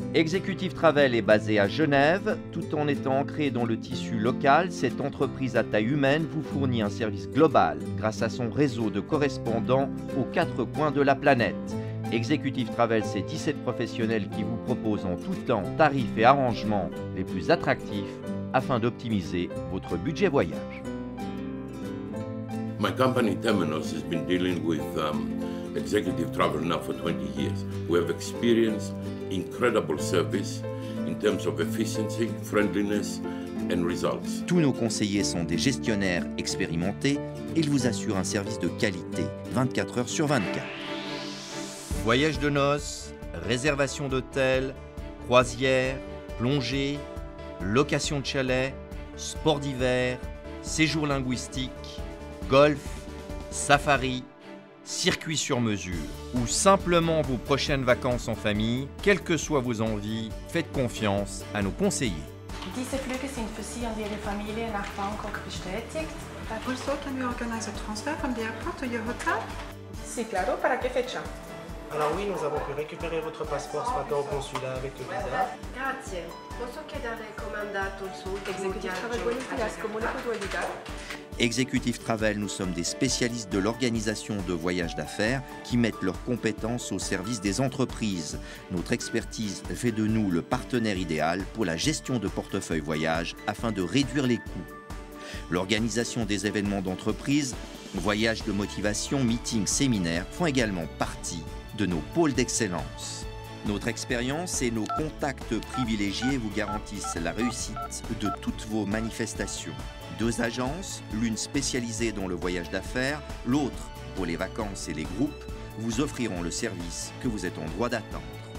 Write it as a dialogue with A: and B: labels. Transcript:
A: Executive Travel est basée à Genève. Tout en étant ancrée dans le tissu local, cette entreprise à taille humaine vous fournit un service global grâce à son réseau de correspondants aux 4 coins de la planète. Executive Travel, c'est 17 professionnels qui vous proposent en tout temps tarifs et arrangements les plus attractifs afin d'optimiser votre budget voyage.
B: My company Temenos has been dealing with executive travel now for 20 years. We have experienced incredible service in terms of efficiency, friendliness and results.
A: Tous nos conseillers sont des gestionnaires expérimentés et ils vous assurent un service de qualité 24 heures sur 24. Voyage de noces, réservation d'hôtel, croisière, plongée, location de chalet, sport d'hiver, séjour linguistique, golf, safari, circuit sur mesure ou simplement vos prochaines vacances en famille, quelles que soient vos envies, faites confiance à nos conseillers.
C: Diese Flüge sind für Sie und Ihre Familie nach Bangkok bestätigt.
D: Also, can we organize a transfer from the airport to your hotel?
C: Sí, claro. ¿Para qué fecha?
E: Alors oui, nous avons pu récupérer votre passeport ce matin au consulat avec le visa.
F: Grazie. Posso chiedere com'è andato il suo ultimo
D: Executive
F: viaggio?
D: Travel, buenos días. ¿Cómo le puedo ayudar?
A: Executive Travel, nous sommes des spécialistes de l'organisation de voyages d'affaires qui mettent leurs compétences au service des entreprises. Notre expertise fait de nous le partenaire idéal pour la gestion de portefeuille voyage afin de réduire les coûts. L'organisation des événements d'entreprise, voyages de motivation, meetings, séminaires font également partie de nos pôles d'excellence. Notre expérience et nos contacts privilégiés vous garantissent la réussite de toutes vos manifestations. 2 agences, l'une spécialisée dans le voyage d'affaires, l'autre pour les vacances et les groupes, vous offriront le service que vous êtes en droit d'attendre.